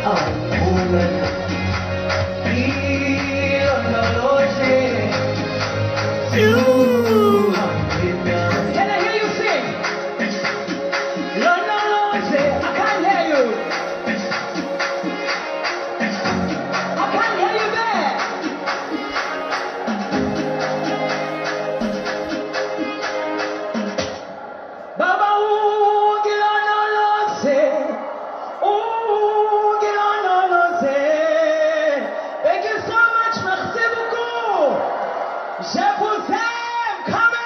Can I hear you sing? No, no, no, I can't hear you. I can't hear you there. Baba, ooh, get on, no, no, say. Ooh, get on, no, no, say. Thank you so much, merci beaucoup. Je vous aime, come